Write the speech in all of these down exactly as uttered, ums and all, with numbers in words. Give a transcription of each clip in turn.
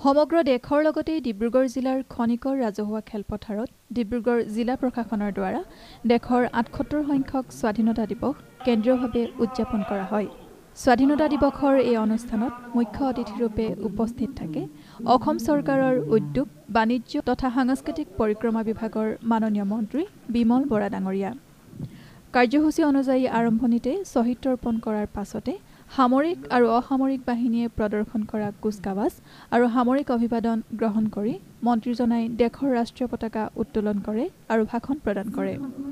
সমগ্ৰ দেশৰ লগতে ডিব্ৰুগড় জিলাৰ খনিকৰ ৰাজহুৱা খেলপথাৰত ডিব্ৰুগড় জিলা প্ৰশাসনৰ দ্বাৰা দেশৰ আঠসত্তৰ সংখ্যক স্বাধীনতা দিৱস কেন্দ্ৰীয়ভাৱে উদযাপন কৰা হয়। স্বাধীনতা দিৱসৰ এই অনুষ্ঠানত মুখ্য অতিথিৰূপে উপস্থিত থাকে অসম চৰকাৰৰ উদ্যোগ বাণিজ্য তথা সাংস্কৃতিক পৰিক্ৰমা বিভাগৰ মাননীয় মন্ত্ৰী বিমল বৰা ডাঙৰীয়া। কাৰ্যসূচী অনুযায়ী আৰম্ভণিতে শ্বহীদ তৰ্পণ কৰাৰ পাছতে সামৰিক আৰু অসামৰিক বাহিনীয়ে প্ৰদৰ্শন কৰা কুচকাৱাজ আৰু সামৰিক অভিবাদন গ্ৰহণ কৰি মন্ত্ৰীজনাই দেশৰ ৰাষ্ট্ৰীয় পতাকা উত্তোলন কৰে আৰু ভাষণ প্ৰদান কৰে।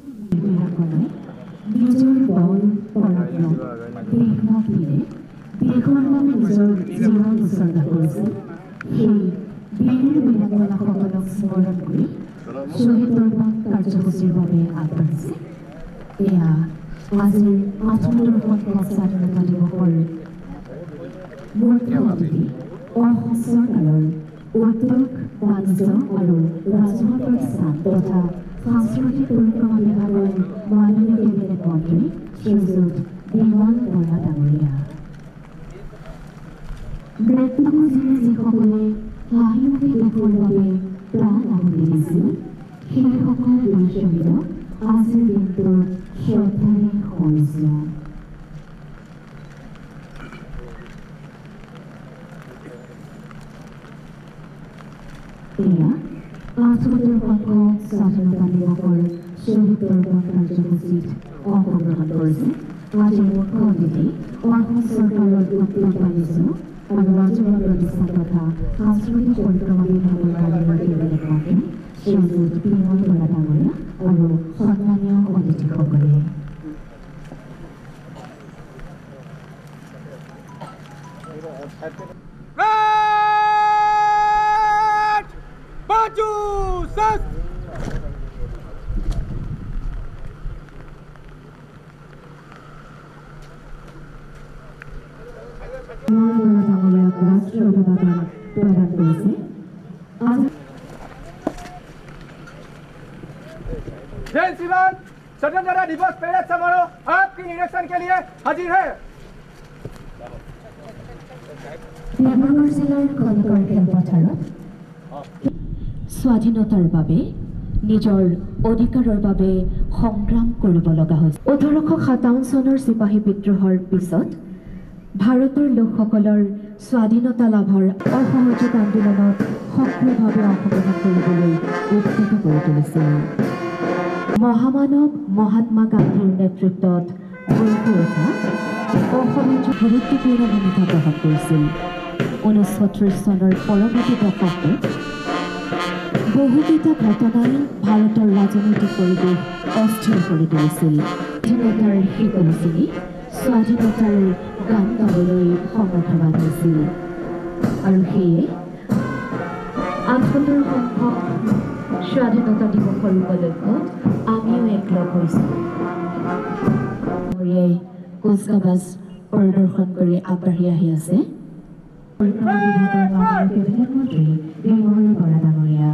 আজিৰ আঠসত্তৰ সংখ্যক স্বাধীনতা দিৱসৰ মুখ্য অতিথি অসম চৰকাৰৰ উদ্যোগ বাণিজ্য আৰু ৰাজহুৱা প্ৰতিষ্ঠান তথা সাংস্কৃতিক পৰিক্ৰমা বিভাগৰ মাননীয় কেবিনেট মন্ত্ৰী শ্ৰীযুত বিমল বৰা ডাঙৰীয়া। ব্যক্তিগতভাৱে যিসকলে হাঁহিমুখে দেশৰ বাবে প্ৰাণ আহুতি দিছিল সেইসকল বীৰ শ্বহীদক আজিৰ দিনটোত শ্ৰদ্ধাৰে সোঁৱৰিছো। এয়া আঠসত্তৰ সংখ্যক স্বাধীনতা দিৱসৰ শ্বহীদ তৰ্পণ কাৰ্যসূচীত অংশগ্ৰহণ কৰিছে আজিৰ মুখ্য অতিথি অসম চৰকাৰৰ উদ্যোগ বাণিজ্য আৰু ৰাজহুৱা প্ৰতিষ্ঠান তথা সাংস্কৃতিক পৰিক্ৰমা বিভাগৰ মাননীয় কেবিনেট মন্ত্ৰী শ্ৰীযুত বিমল বৰা ডাঙৰীয়া আৰু সন্মানীয় অতিথিসকলে। ৰাষ্ট্ৰীয় অভিবাদন প্ৰদান কৰিছে। जय श्रीमान, स्वतंत्रता दिवस परेड समारोह आपके निरीक्षण के लिए हाजिर है। ডিব্ৰুগড় জিলাৰ খনিকৰ খেলপথাৰত স্বাধীনতাৰ বাবে নিজৰ অধিকাৰৰ বাবে সংগ্ৰাম কৰিব লগা হৈছিল। ওঠৰশ সাতাৱন্ন চনৰ চিপাহী বিদ্ৰোহৰ পিছত ভাৰতৰ লোকসকলৰ স্বাধীনতা লাভৰ অসহযোগ আন্দোলনত সক্ৰিয়ভাৱে অংশগ্ৰহণ কৰিবলৈ উদ্যত কৰি তুলিছিল। মহামানৱ মহাত্মা গান্ধীৰ নেতৃত্বত গঢ়ি উঠা অসমে গুৰুত্বপূৰ্ণ ভূমিকা গ্ৰহণ কৰিছিল। ঊনৈছশ ত্ৰিছ চনৰ পৰৱৰ্তী দশকটোত বহুকেইটা ঘটনাই ভাৰতৰ ৰাজনৈতিক পৰিৱেশ অস্থিৰ কৰি তুলিছিল। স্বাধীনতাৰ শিকলি চিঙি স্বাধীনতাৰ গান গাবলৈ সমৰ্থবান হৈছিল আৰু সেয়ে আঠসত্তৰ সংখ্যক স্বাধীনতা দিৱসৰ উপলক্ষত আমিও একলগ হৈছোঁ। কুচকাৱাজ পৰিদৰ্শন কৰি আগবাঢ়ি আহি আছে পৰিক্ৰমা বিভাগৰ মাননীয় কেবিনেট মন্ত্ৰী বিমল বৰা ডাঙৰীয়া।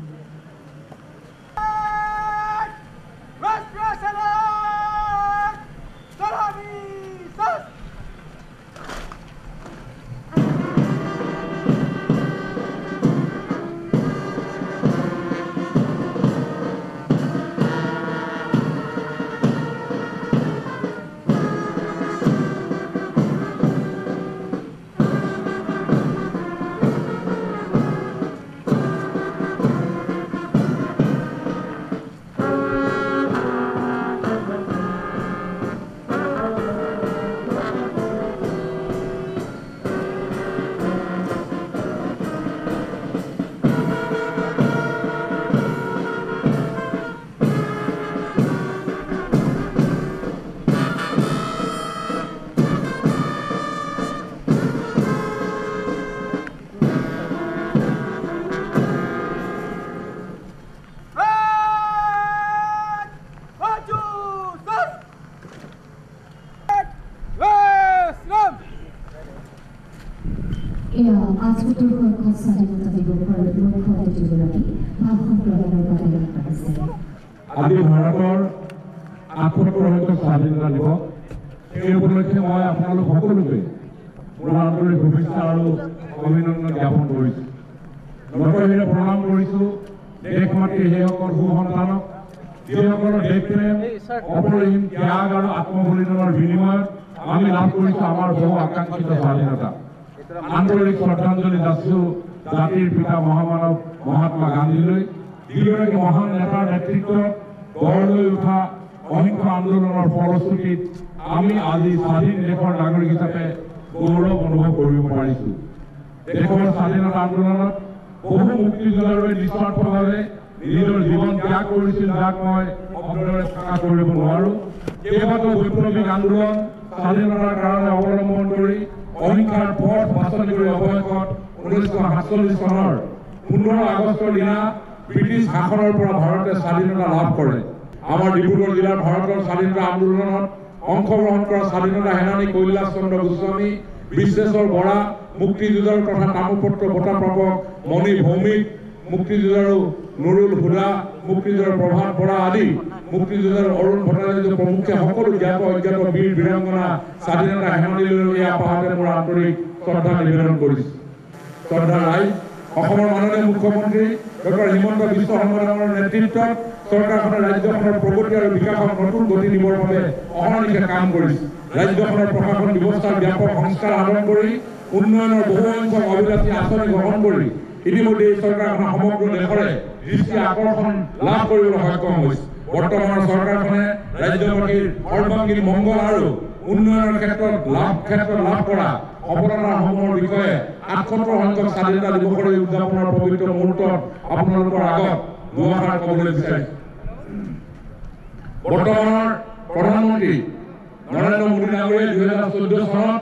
আঠসত্তৰ সংখ্যক স্বাধীনতা দিৱসৰ মুখ্য অতিথিগৰাকী ভাষণ প্ৰদানৰ বাবে আগবাঢ়িছে। আজি ভাৰতৰ আঠসত্তৰ সংখ্যক স্বাধীনতা দিৱস এই উপলক্ষে মই আপোনালোক সকলোকে মোৰ আন্তৰিক শুভেচ্ছা আৰু অভিনন্দন জ্ঞাপন কৰিছোঁ। নতশিৰে প্ৰণাম কৰিছোঁ দেশ মাতৃ সেইসকল সুসন্তানক যিসকলৰ দেশ প্ৰেম অপৰিসীম ত্যাগ আৰু আত্মবলিদানৰ বিনিময়ত আমি লাভ কৰিছোঁ আমাৰ বহু আকাংক্ষিত স্বাধীনতা। আন্তৰিক শ্ৰদ্ধাঞ্জলি যাচিছোঁ জাতিৰ পিতা মহামানৱ মহাত্মা গান্ধীলৈ, যিগৰাকী মহান নেতাৰ নেতৃত্বত গঢ় লৈ উঠা অহিংস আন্দোলনৰ ফলশ্ৰুতিত আমি আজি স্বাধীন দেশৰ নাগৰিক হিচাপে গৌৰৱ অনুভৱ কৰিব পাৰিছোঁ। দেশৰ স্বাধীনতা আন্দোলনত বহু মুক্তিযোদ্ধাৰে নিস্বাৰ্থভাৱে নিজৰ জীৱন ত্যাগ কৰিছিল, যাক মই শব্দৰে প্ৰকাশ কৰিব নোৱাৰোঁ। কেইবাটাও বৈপ্লৱিক আন্দোলন স্বাধীনতাৰ কাৰণে অৱলম্বন কৰি অহিংসাৰ পথ বাছনি কৰি অৱশেষত ঊনৈছশ সাতচল্লিছ চনৰ পোন্ধৰ আগষ্টৰ দিনা ব্ৰিটিছ শাসনৰ পৰা ভাৰতে স্বাধীনতা লাভ কৰে। আমাৰ ডিব্ৰুগড় জিলাৰ ভাৰতৰ স্বাধীনতা আন্দোলনত অংশগ্ৰহণ কৰা স্বাধীনতা সেনানী কৈলাশ চন্দ্ৰ গোস্বামী, বিশ্বেশ্বৰ বৰা, মুক্তিযুঁজাৰু তথা তামোলপত্ৰ বঁটা প্ৰাপক মণি ভৌমিক, মুক্তিযুঁজাৰু নুৰুল হুদা, মুক্তিযুঁজাৰু প্ৰভাত বৰা আদি মুক্তিযুঁজাৰু অৰুণ ভট্টাচাৰ্য প্ৰমুখ্যে সকলো জ্ঞাত অজ্ঞাত বীৰ বীৰাংগনা স্বাধীনতা সেনানীলৈ এই আপাহতে মোৰ আন্তৰিক শ্ৰদ্ধা নিবেদন কৰিছোঁ। শ্ৰদ্ধা ৰাইজ, অসমৰ মাননীয় মুখ্যমন্ত্ৰী ডক্টৰ হিমন্ত বিশ্ব শৰ্মাৰ নেতৃত্বত চৰকাৰখনে ৰাজ্যখনৰ প্ৰগতি আৰু বিকাশত নতুন গতি দিবৰ বাবে অহৰ্নিশে কাম কৰিছে। ৰাজ্যখনৰ প্ৰশাসন ব্যৱস্থাৰ ব্যাপক সংস্কাৰ সাধন কৰি উন্নয়নৰ বহুসংখ্যক অভিলাষী আঁচনি গ্ৰহণ কৰি ইতিমধ্যে এই চৰকাৰখন সমগ্ৰ দেশৰে দৃষ্টি আকৰ্ষণ লাভ কৰিবলৈ সক্ষম হৈছে। বৰ্তমানৰ চৰকাৰখনে ৰাজ্যবাসীৰ সৰ্বাংগীন মংগল আৰু উন্নয়নৰ ক্ষেত্ৰত লাভ ক্ষেত্ৰত লাভ কৰা সফলতাসমূহৰ বিষয়ে আঠসত্তৰ সংখ্যক স্বাধীনতা দিৱসৰ উদযাপনৰ পবিত্ৰ মুহূৰ্তত আপোনালোকৰ আগত দুআষাৰ ক'বলৈ বিচাৰিছোঁ। বৰ্তমানৰ প্ৰধানমন্ত্ৰী নৰেন্দ্ৰ মোদী ডাঙৰীয়াই দুহেজাৰ চৈধ্য চনত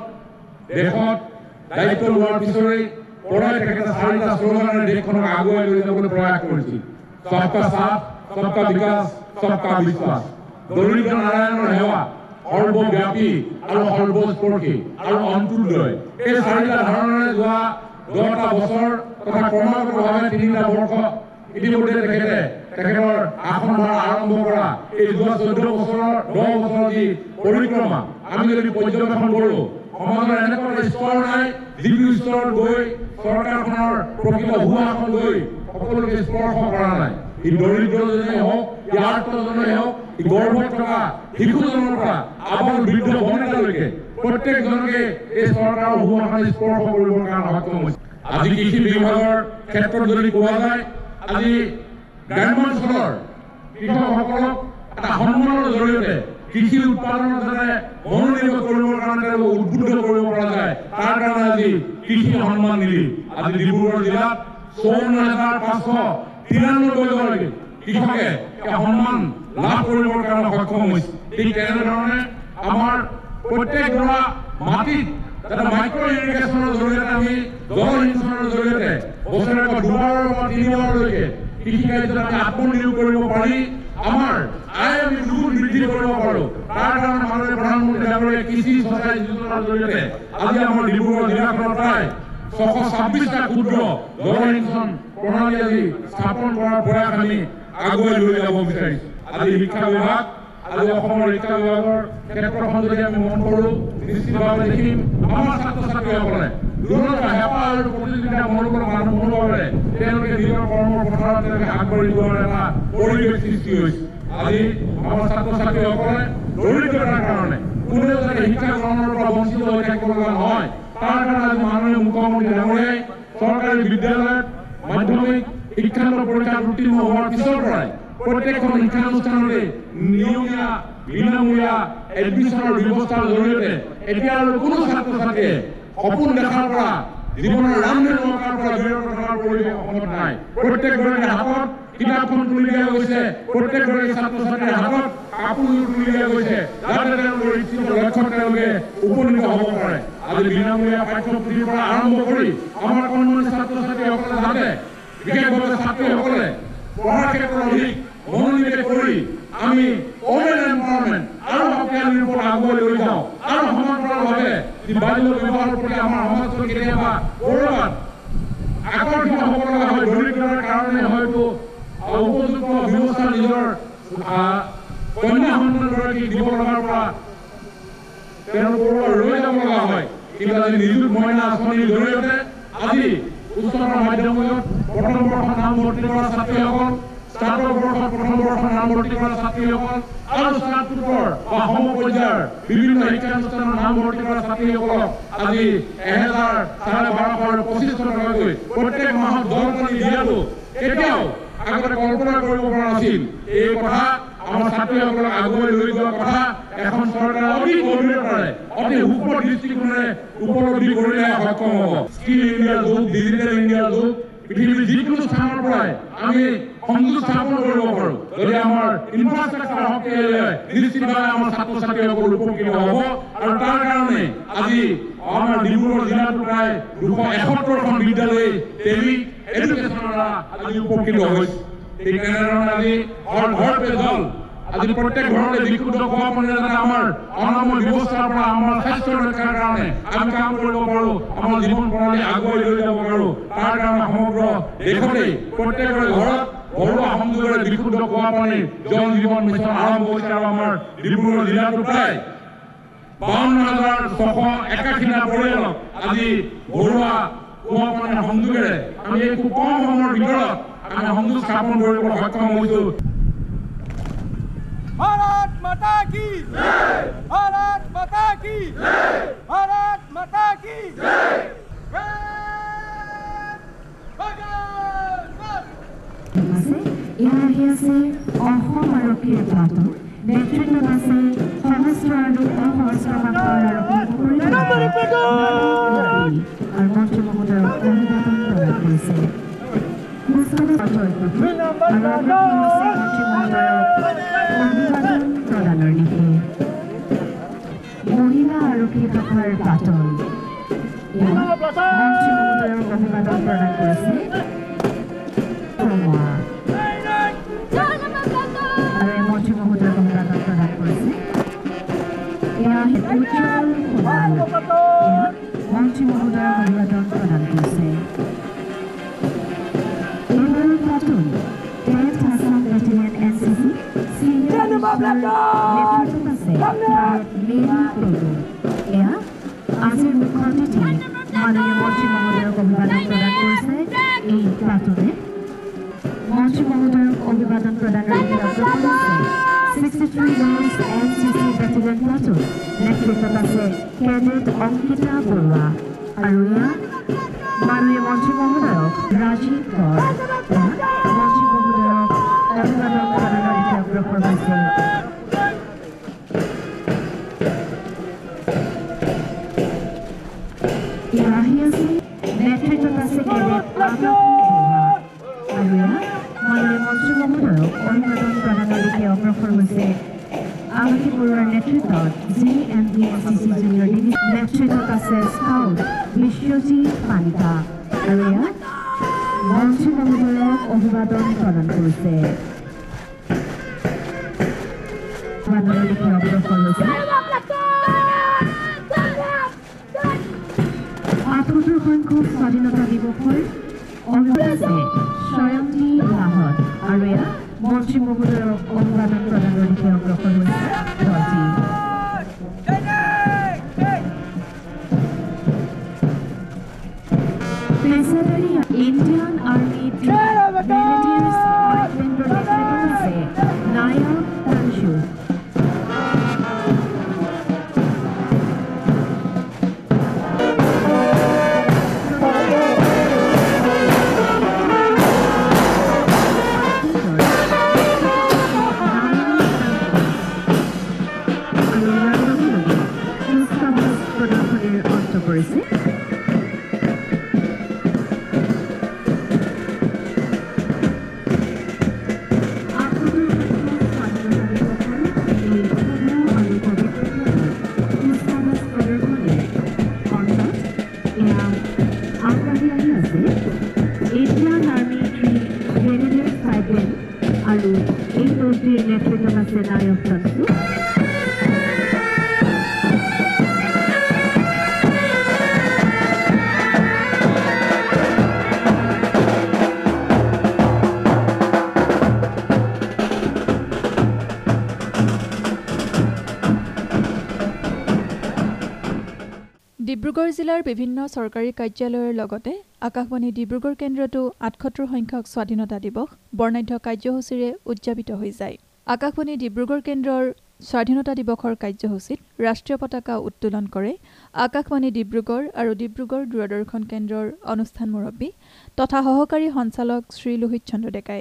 দেশত দায়িত্ব লোৱাৰ পিছৰে পৰাই তেখেতে চাৰিটা শ্লোগানেৰে দেশখনক আগুৱাই লৈ যাবলৈ প্ৰয়াস কৰিছিল। সবকা সাথ, সবকা বিকাশ, সবকা বিশ্বাস। দৰিদ্ৰ নাৰায়ণৰ সেৱা, সৰ্বব্যাপী আৰু সৰ্বস্পৰ্শী আৰু অন্ত্যোদয়, এই চাৰিটা ধাৰণাৰে যোৱা দহটা বছৰ তথা ক্ৰমাগতভাৱে তিনিটা বৰ্ষ ইতিমধ্যে তেখেতে তেখেতৰ আসনভাৰ আৰম্ভ কৰা এই যোৱা চৈধ্য বছৰৰ দহ বছৰৰ যি পৰিক্ৰমা আমি যদি পৰ্যবেক্ষণ কৰোঁ, সমাজৰ এনেকুৱা স্তৰ নাই যিটো স্তৰত গৈ চৰকাৰখনৰ প্ৰকৃত সুশাসন গৈ সকলোকে স্পৰ্শ কৰা নাই। ই দৰিদ্ৰজনেই হওক, ই আৰ্তজনেই হওক, ই গৰ্ভত থকা শিশুজনৰ পৰা আবাল বৃদ্ধ বনিতালৈকে প্ৰত্যেকজনকে এই চৰকাৰৰ সুশাসন স্পৰ্শ কৰিবৰ কাৰণে সক্ষম হৈছে। আজি কৃষি বিভাগৰ ক্ষেত্ৰত যদি কোৱা যায়, আজি গ্ৰাম্যাঞ্চলৰ কৃষকসকলক এটা সন্মানৰ জৰিয়তে কৃষি উৎপাদনৰ যাতে মনোনিৱেশ কৰিবৰ কাৰণে তেওঁলোকক উদ্বুদ্ধ কৰিব পৰা যায়, তাৰ কাৰণে আজি কৃষি সন্মান নিধি আজি ডিব্ৰুগড় জিলাত চৌৱন্ন হাজাৰ পাঁচশ তিৰানব্বৈ গৰাকী কৃষকে সন্মান লাভ কৰিবৰ কাৰণে সক্ষম হৈছে। ঠিক তেনেধৰণে আমাৰ প্ৰত্যেক ডৰা মাটিত যাতে মাইক্ৰ ইৰিগেশ্যনৰ জৰিয়তে আমি জলসিঞ্চনৰ জৰিয়তে বছৰেকত দুবাৰৰ পৰা তিনিবাৰলৈকে কৃষিকাৰ্যত আমি আত্মনিয়োগ কৰিব পাৰি আমাৰ আয় আমি দুগুণ বৃদ্ধি কৰিব পাৰোঁ। তাৰ কাৰণে মাননীয় প্ৰধানমন্ত্ৰী ডাঙৰীয়াই কৃষি সহায় যোজনাৰ জৰিয়তে আজি আমাৰ ডিব্ৰুগড় জিলাখনৰ প্ৰায় ছশ ছাব্বিছটা ক্ষুদ্ৰ জলসিঞ্চন প্ৰণালী আজি স্থাপন কৰাৰ প্ৰয়াস আমি আগুৱাই লৈ যাব বিচাৰিছোঁ। আজি শিক্ষা বিভাগ, আজি অসমৰ শিক্ষা বিভাগৰ ক্ষেত্ৰখন যদি আমি মন কৰোঁ, নিশ্চিতভাৱে দেখিম আমাৰ ছাত্ৰ ছাত্ৰীসকলে দুৰ্নীতি হেঁপাহ আৰু প্ৰতিযোগিতা মনোবল মানুহ মনোভাৱেৰে তেওঁলোকে নিজৰ কৰ্মৰ পথাৰত তেওঁলোকে আগবাঢ়ি যোৱাৰ এটা পৰিৱেশ সৃষ্টি হৈছে। আজি আমাৰ ছাত্ৰ ছাত্ৰীসকলে দৰিদ্ৰতাৰ কাৰণে কোনেও যাতে শিক্ষা গ্ৰহণৰ পৰা বঞ্চিত হৈ থাকিব লগা নহয়, তাৰ কাৰণে আজি মাননীয় মুখ্যমন্ত্ৰী ডাঙৰীয়াই চৰকাৰী বিদ্যালয়ত মাধ্যমিক শিক্ষান্ত পৰীক্ষাত উত্তীৰ্ণ হোৱাৰ পিছৰ পৰাই প্ৰত্যেকখন শিক্ষানুষ্ঠানতে নিয়মীয়া বিনামূলীয়া এডমিশ্যনৰ ব্যৱস্থাৰ জৰিয়তে এতিয়ালৈ কোনো ছাত্ৰ ছাত্ৰীয়ে সপোন দেখাৰ পৰা জীৱনৰ ৰামধেনু অঁকাৰ পৰা বিৰত থকাৰ পৰিৱেশ অসমত নাই। প্ৰত্যেকগৰাকীৰ হাতত কিতাপখন তুলি দিয়া গৈছে, প্ৰত্যেকগৰাকী ছাত্ৰ ছাত্ৰীৰ হাতত কাপোৰ তুলি দিয়া গৈছে, যাতে তেওঁলোকৰ ইচ্ছিত লক্ষ্যত তেওঁলোকে উপনীত হ'ব পাৰে। আজি বিনামূলীয়া পাঠ্যপুথিৰ পৰা আৰম্ভ কৰি আমাৰ কণমানি ছাত্ৰ ছাত্ৰীসকলে যাতে বিশেষভাৱে ছাত্ৰীসকলে পঢ়াৰ ক্ষেত্ৰত অধিক মনোনিৱেশ কৰি আমি ওমেন এম্পাৱাৰমেণ্ট আৰু শক্তিশালীৰ ওপৰত আগুৱাই লৈ যাওঁ আৰু সমান্তৰালভাৱে বাল্য বিবাহৰ প্ৰতি আমাৰ সমাজত কেতিয়াবা ক'ৰবাত আকৰ্ষিত হ'ব লগা হয়, দৰিদ্ৰতাৰ কাৰণে হয়তো উপযুক্ত ব্যৱস্থা নিজৰ কন্যা সন্তানগৰাকী দিব লগাৰ পৰা তেওঁলোকৰ ৰৈ যাব লগা হয়। কিন্তু আজি নিযুত মইনা আঁচনিৰ জৰিয়তে আজি উচ্চতৰ মাধ্যমিকত প্ৰথম বৰ্ষত নামভৰ্তি কৰা ছাত্ৰীসকল, স্নাতক বৰ্ষত প্ৰথম বৰ্ষত নামভৰ্তি কৰা ছাত্ৰীসকল আৰু স্নাতকোত্তৰ বা সমপৰ্যায়ৰ বিভিন্ন শিক্ষানুষ্ঠানত নামভৰ্তি কৰা ছাত্ৰীসকলক আজি এহেজাৰ চাৰে বাৰশ আৰু পঁচিছশ টকাকৈ প্ৰত্যেক মাহত জলপানী দিয়াটো কেতিয়াও আগতে কল্পনা কৰিব পৰা নাছিল। এই কথা আমাৰ ছাত্ৰীসকলক আগুৱাই লৈ যোৱা কথা এখন চৰকাৰে অতি গভীৰতাৰে অতি সূক্ষ্ম দৃষ্টিকোণেৰে উপলব্ধি কৰিলে সক্ষম হ'ব। স্কিল ইণ্ডিয়াৰ যুগ, ডিজিটেল ইণ্ডিয়াৰ যুগ, পৃথিৱীৰ যিকোনো স্থানৰ পৰাই আমি সংযোগ স্থাপন কৰিব পাৰোঁ যদি আমাৰ ইনফ্ৰাষ্ট্ৰাকচাৰ শক্তিশালী হয়। নিশ্চিতভাৱে আমাৰ ছাত্ৰ ছাত্ৰীসকল উপকৃত হ'ব আৰু তাৰ কাৰণে আজি আমাৰ ডিব্ৰুগড় জিলাতো প্ৰায় দুশ এসত্তৰখন বিদ্যালয় টেলি এডুকেশ্যনৰ দ্বাৰা আজি উপকৃত হৈছে। ঠিক তেনেধৰণে আজি ঘৰ ঘৰ পে জল, আজি প্ৰত্যেক ঘৰতে বিশুদ্ধ খোৱা পানী যাতে আমাৰ অনাময় ব্যৱস্থাৰ পৰা আমাৰ স্বাস্থ্য ৰক্ষাৰ কাৰণে আমি কাম কৰিব পাৰোঁ, আমাৰ জীৱন প্ৰণালী আগুৱাই লৈ যাব পাৰোঁ, তাৰ কাৰণে সমগ্ৰ দেশতে প্ৰত্যেকৰে ঘৰত ঘৰুৱা সংযোগেৰে বিশুদ্ধ খোৱা পানী জল জীৱন মিছন আৰম্ভ হৈছে আৰু আমাৰ ডিব্ৰুগড় জিলাতো প্ৰায় বাৱন্ন হাজাৰ ছশ একাশীটা পৰিয়ালক আজি ঘৰুৱা খোৱা পানীৰ সংযোগেৰে আমি এই খুব কম সময়ৰ ভিতৰত আমি সংযোগ স্থাপন কৰিবলৈ সক্ষম হৈছোঁ। भारत माता की जय, भारत माता की जय, भारत माता की जय। এয়া আহি আছে অসম আৰক্ষীৰ প্লাটুন, নেতৃত্বত আছে সশস্ত্ৰ আৰু অসশস্ত্ৰ বাহিনীৰ আৰক্ষী আৰু মন্ত্ৰী মহোদয়ক অভিবাদন প্ৰদান কৰিছে। অভিবাদন প্ৰদানৰ নীতি মহিলা আৰক্ষী শাখাৰ প্লাটুন মন্ত্ৰী মহোদয়ক অভিবাদন প্ৰদান কৰিছে। আৰু এই মন্ত্ৰী মহোদয়ক অভিবাদন প্ৰদান কৰিছে। এয়া উজ্জ্বল সোণাল মন্ত্ৰী মহোদয়ক অভিবাদন প্ৰদান কৰিছে। এইবাৰৰ platoon tenth Assam battalion N C C senior নেতৃত্বত আছে মেৰী পেগু। এয়া আজিৰ মুখ্য অতিথি মাননীয় মন্ত্ৰী মহোদয়ক অভিবাদন প্ৰদান কৰিছে। এই প্লাটুনে মন্ত্ৰী মহোদয়ক অভিবাদন প্ৰদানৰ অগ্ৰসৰ হৈছে। Sixty three girls N C C battalion platoon নেতৃত্বত আছে কেডেট অংকিতা বৰুৱা আৰু এয়া মাননীয় মন্ত্ৰী মহোদয়ক ৰাজীৱ কর মন্ত্ৰী মহোদয়ক অভিবাদন প্ৰদানৰ অগ্ৰসৰ হৈছে। এয়া আহি আছে নেতৃত্বত আছে কেডেট আকাশ বৰুৱা আৰু এয়া মাননীয় মন্ত্ৰী মহোদয়ক অভিবাদন প্ৰদানৰ দিশে অগ্ৰসৰ হৈছে। আকাশী বৰুৱাৰ নেতৃত্বত G M D N C C junior division নেতৃত্বত আছে স্কাউট বিশ্বজিৎ পানিকা আৰু এয়া মন্ত্ৰী মহোদয়ক অভিবাদন প্ৰদান কৰিছে। অভিবাদনৰ দিশে অগ্ৰসৰ হৈছে। আঠসত্তৰ সংখ্যক স্বাধীনতা দিৱসৰ অভিবাদন আছে স্বয়ংজী লাহত আৰু এয়া মন্ত্ৰী মহোদয়ক অভিবাদন প্ৰদানৰ দিশে অগ্ৰসৰ হৈছে দলটি। পেছাদাৰী ইণ্ডিয়ান আৰ্মি গ্ৰেনেডিয়াৰ্ছ ডিপাৰ্টমেণ্টৰ নেতৃত্বত আছে নায়ক তানসু। কৰিছে। ইণ্ডিয়ান আৰ্মি গ্ৰেনেডিয়াৰ্ছ ডিপাৰ্টমেণ্ট আৰু এই দলটিৰ নেতৃত্বত আছে নায়ক তানসু। ডিব্ৰুগড় জিলাৰ বিভিন্ন চৰকাৰী কাৰ্যালয়ৰ লগতে আকাশবাণী ডিব্ৰুগড় কেন্দ্ৰতো আঠসত্তৰ সংখ্যক স্বাধীনতা দিৱস বৰ্ণাঢ্য কাৰ্যসূচীৰে উদযাপিত হৈ যায়। আকাশবাণী ডিব্ৰুগড় কেন্দ্ৰৰ স্বাধীনতা দিৱসৰ কাৰ্যসূচীত ৰাষ্ট্ৰীয় পতাকা উত্তোলন কৰে আকাশবাণী ডিব্ৰুগড় আৰু ডিব্ৰুগড় দূৰদৰ্শন কেন্দ্ৰৰ অনুষ্ঠান মুৰব্বী তথা সহকাৰী সঞ্চালক শ্ৰী লোহিত চন্দ্ৰ ডেকাই।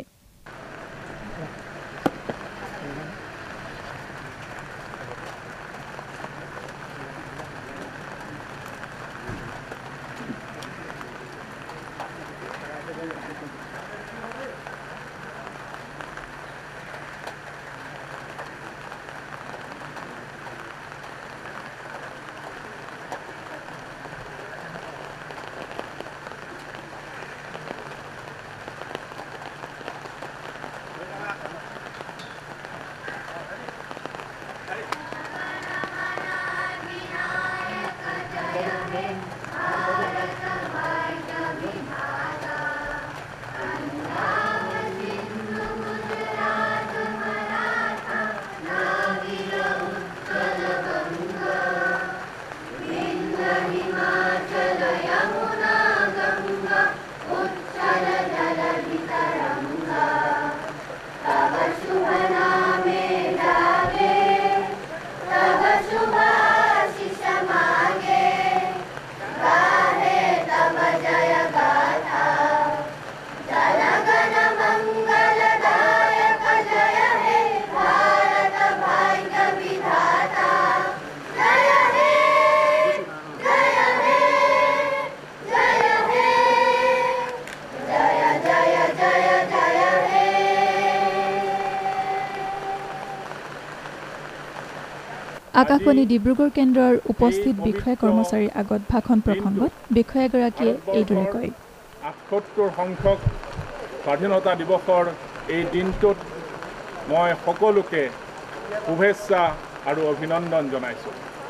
আকাশবাণী ডিব্ৰুগড় কেন্দ্ৰৰ উপস্থিত বিষয়া কৰ্মচাৰীৰ আগত ভাষণ প্ৰসংগত বিষয়াগৰাকীয়ে এইদৰে কয়। আঠসত্তৰ সংখ্যক স্বাধীনতা দিৱসৰ এই দিনটোত মই সকলোকে শুভেচ্ছা আৰু অভিনন্দন জনাইছোঁ।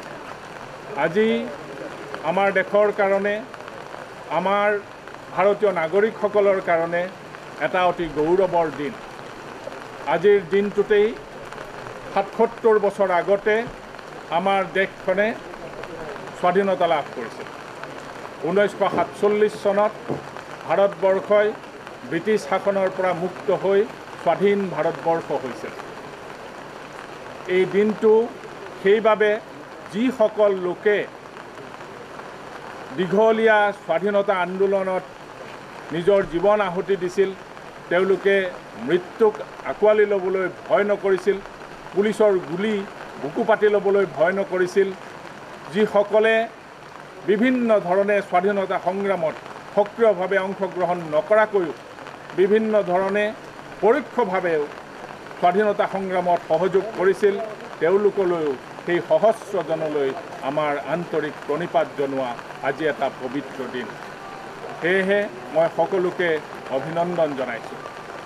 আজি আমাৰ দেশৰ কাৰণে আমাৰ ভাৰতীয় নাগৰিকসকলৰ কাৰণে এটা অতি গৌৰৱৰ দিন। আজিৰ দিনটোতেই সাতসত্তৰ বছৰ আগতে আমাৰ দেশখনে স্বাধীনতা লাভ কৰিছিল। ঊনৈছশ সাতচল্লিছ চনত ভাৰতবৰ্ষই ব্ৰিটিছ শাসনৰ পৰা মুক্ত হৈ স্বাধীন ভাৰতবৰ্ষ হৈছিল। এই দিনটো সেইবাবে যিসকল লোকে দীঘলীয়া স্বাধীনতা আন্দোলনত নিজৰ জীৱন আহুতি দিছিল, তেওঁলোকে মৃত্যুক আঁকোৱালি ল'বলৈ ভয় নকৰিছিল, পুলিচৰ গুলি বুকু পাতি ল'বলৈ ভয় নকৰিছিল, যিসকলে বিভিন্ন ধৰণে স্বাধীনতা সংগ্ৰামত সক্ৰিয়ভাৱে অংশগ্ৰহণ নকৰাকৈও বিভিন্ন ধৰণে পৰোক্ষভাৱেও স্বাধীনতা সংগ্ৰামত সহযোগ কৰিছিল, তেওঁলোকলৈও সেই সহস্ৰজনলৈ আমাৰ আন্তৰিক প্ৰণিপাত জনোৱা আজি এটা পবিত্ৰ দিন। সেয়েহে মই সকলোকে অভিনন্দন জনাইছোঁ।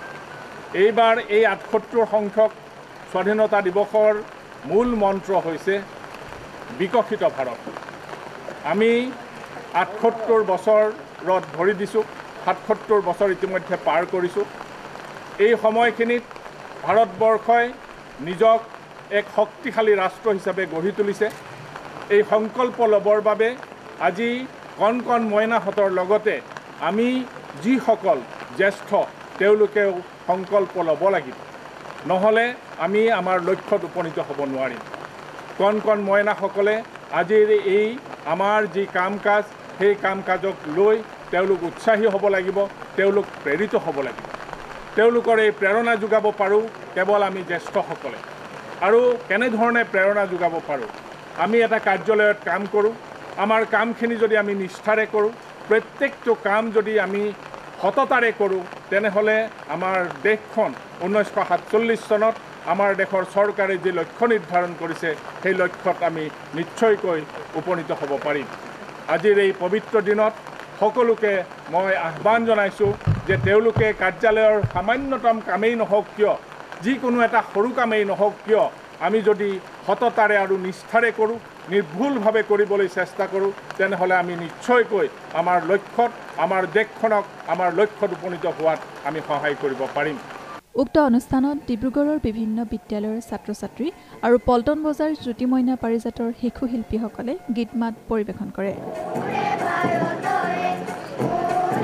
এইবাৰ এই আঠসত্তৰ সংখ্যক স্বাধীনতা দিৱসৰ মূল মন্ত্ৰ হৈছে বিকশিত ভাৰত। আমি আঠসত্তৰ বছৰত ভৰি দিছোঁ, সাতসত্তৰ বছৰ ইতিমধ্যে পাৰ কৰিছোঁ। এই সময়খিনিত ভাৰতবৰ্ষই নিজক এক শক্তিশালী ৰাষ্ট্ৰ হিচাপে গঢ়ি তুলিছে। এই সংকল্প ল'বৰ বাবে আজি কণ কণ মইনাহঁতৰ লগতে আমি যিসকল জ্যেষ্ঠ তেওঁলোকেও সংকল্প ল'ব লাগিব, নহ'লে আমি আমাৰ লক্ষ্যত উপনীত হ'ব নোৱাৰিম। কণ কণ মইনাসকলে আজিৰ এই আমাৰ যি কাম কাজ, সেই কাম কাজক লৈ তেওঁলোক উৎসাহী হ'ব লাগিব, তেওঁলোক প্ৰেৰিত হ'ব লাগিব। তেওঁলোকৰ এই প্ৰেৰণা যোগাব পাৰোঁ কেৱল আমি জ্যেষ্ঠসকলে। আৰু কেনেধৰণে প্ৰেৰণা যোগাব পাৰোঁ? আমি এটা কাৰ্যালয়ত কাম কৰোঁ, আমাৰ কামখিনি যদি আমি নিষ্ঠাৰে কৰোঁ, প্ৰত্যেকটো কাম যদি আমি সততাৰে কৰোঁ, তেনেহ'লে আমাৰ দেশখন ঊনৈছশ সাতচল্লিছ চনত আমাৰ দেশৰ চৰকাৰে যি লক্ষ্য নিৰ্ধাৰণ কৰিছে, সেই লক্ষ্যত আমি নিশ্চয়কৈ উপনীত হ'ব পাৰিম। আজিৰ এই পবিত্ৰ দিনত সকলোকে মই আহ্বান জনাইছোঁ যে তেওঁলোকে কাৰ্যালয়ৰ সামান্যতম কামেই নহওক কিয়, যিকোনো এটা সৰু কামেই নহওক কিয়, আমি যদি সততাৰে আৰু নিষ্ঠাৰে কৰোঁ, নিৰ্ভুলভাৱে কৰিবলৈ চেষ্টা কৰোঁ, তেনেহ'লে আমি নিশ্চয়কৈ আমাৰ লক্ষ্যত, আমাৰ দেশখনক আমাৰ লক্ষ্যত উপনীত হোৱাত আমি সহায় কৰিব পাৰিম। উক্ত অনুষ্ঠানত ডিব্ৰুগড়ৰ বিভিন্ন বিদ্যালয়ৰ ছাত্ৰ ছাত্ৰী আৰু পল্টন বজাৰ জ্যোতি মইনা পাৰিজাতৰ শিশু শিল্পীসকলে গীত মাত পৰিৱেশন কৰে।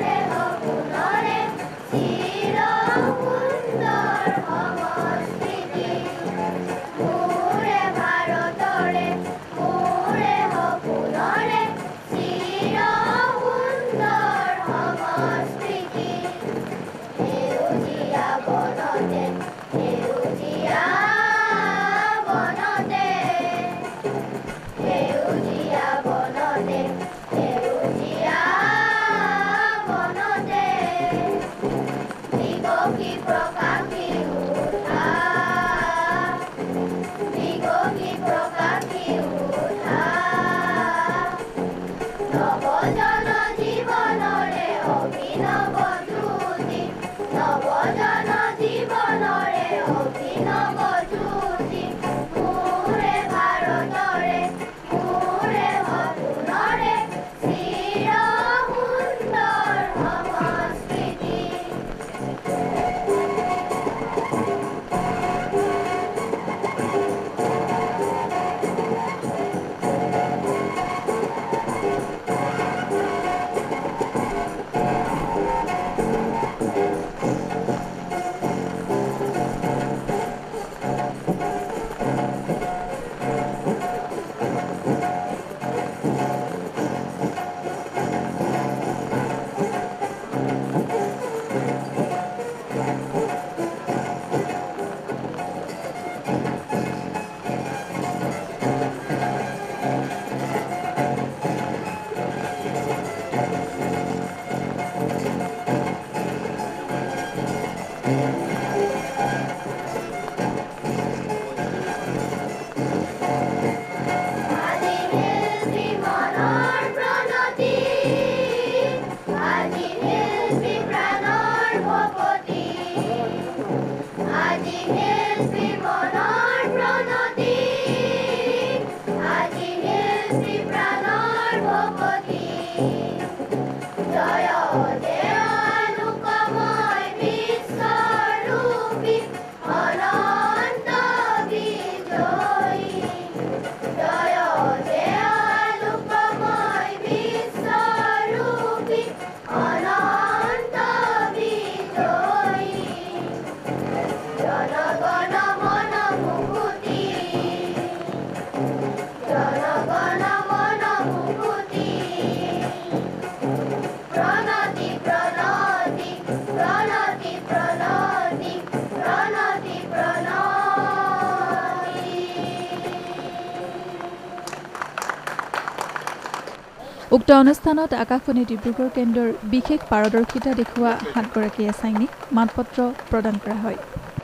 উক্ত অনুষ্ঠানত আকাশবাণী ডিব্ৰুগড় কেন্দ্ৰৰ বিশেষ পাৰদৰ্শিতা দেখুওৱা সাতগৰাকী এছাইনিক মানপত্ৰ প্ৰদান কৰা হয়।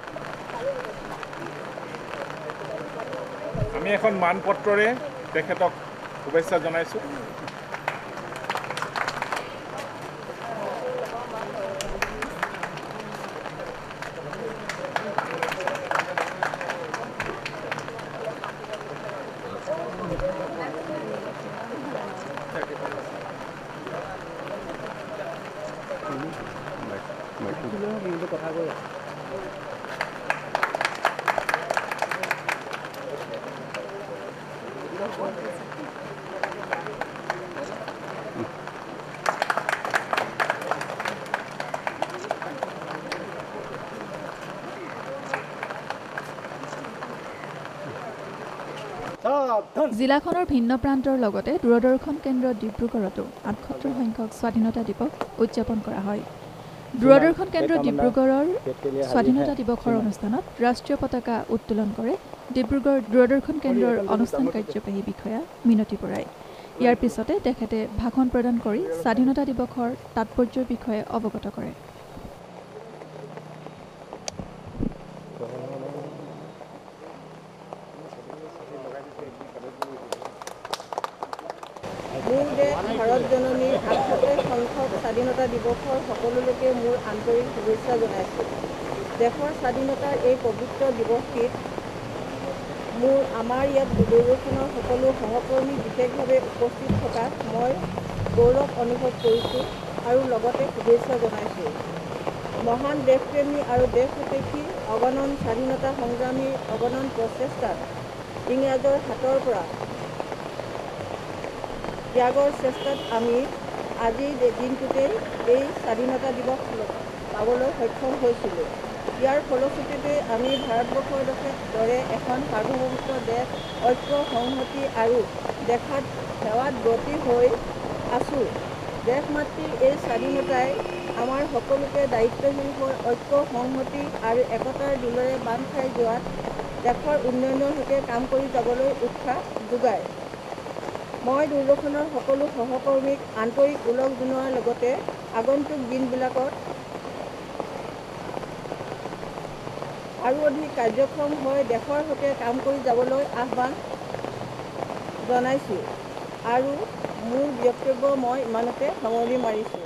আমি এখন মানপত্ৰৰে তেখেতক শুভেচ্ছা জনাইছোঁ। জিলাখনৰ ভিন্ন প্ৰান্তৰ লগতে দূৰদৰ্শন কেন্দ্ৰ ডিব্ৰুগড়তো আঠসত্তৰ সংখ্যক স্বাধীনতা দিৱস উদযাপন কৰা হয়। দূৰদৰ্শন কেন্দ্ৰ ডিব্ৰুগড়ৰ স্বাধীনতা দিৱসৰ অনুষ্ঠানত ৰাষ্ট্ৰীয় পতাকা উত্তোলন কৰে ডিব্ৰুগড় দূৰদৰ্শন কেন্দ্ৰৰ অনুষ্ঠান কাৰ্যবাহী বিষয়া মিনতী বৰাই। ইয়াৰ পিছতে তেখেতে ভাষণ প্ৰদান কৰি স্বাধীনতা দিৱসৰ তাৎপৰ্যৰ বিষয়ে অৱগত কৰে। মোৰ দেশ ভাৰত জননীৰ আঠসত্তৰ সংখ্যক স্বাধীনতা দিৱসৰ সকলো লোকে মোৰ আন্তৰিক শুভেচ্ছা জনাইছোঁ। দেশৰ স্বাধীনতাৰ এই পবিত্ৰ দিৱসটিত মোৰ আমাৰ ইয়াত দূৰদৰ্শনৰ সকলো সহকৰ্মী বিশেষভাৱে উপস্থিত থকাত মই গৌৰৱ অনুভৱ কৰিছোঁ আৰু লগতে শুভেচ্ছা জনাইছোঁ। মহান দেশপ্ৰেমী আৰু দেশপ্ৰেমী অগণন স্বাধীনতা সংগ্ৰামীৰ অগণন প্ৰচেষ্টাত ইংৰাজৰ হাতৰ পৰা ত্যাগৰ চেষ্টাত আমি আজিৰ দিনটোতেই এই স্বাধীনতা দিৱস পাবলৈ সক্ষম হৈছিলোঁ। ইয়াৰ ফলশ্ৰুতিতে আমি ভাৰতবৰ্ষৰ দৰে এখন সাৰ্বভৌমত্ব দেশ ঐক্য সংহতি আৰু দেখাত সেৱাত ব্ৰতী হৈ আছোঁ। দেশ মাতৃৰ এই স্বাধীনতাই আমাৰ সকলোকে দায়িত্বশীল হৈ ঐক্য সংহতি আৰু একতাৰ দোলেৰে বান্ধ খাই যোৱাত দেশৰ উন্নয়নৰ হকে কাম কৰি যাবলৈ উৎসাহ যোগায়। মই দূৰদৰ্শনৰ সকলো সহকৰ্মীক আন্তৰিক ওলগ জনোৱাৰ লগতে আগন্তুক দিনবিলাকত আৰু অধিক কাৰ্যক্ষম হৈ দেশৰ হকে কাম কৰি যাবলৈ আহ্বান জনাইছোঁ আৰু মোৰ বক্তব্য মই ইমানতে সামৰণি মাৰিছোঁ।